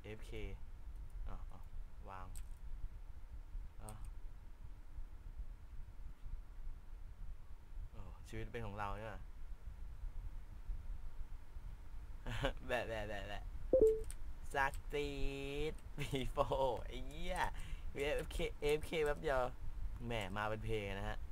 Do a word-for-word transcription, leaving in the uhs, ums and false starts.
เอ เอฟ เค อ๋ออ๋อวางอ๋อโอ้ชีวิตเป็นของเราใช่ไหม แบะแบะแบะแบะซักซีดบีโฟไอ้เหี้ย เอ เอฟ เค เอ เอฟ เค แป๊บเดียวแหมมาเป็นเพลงนะฮะ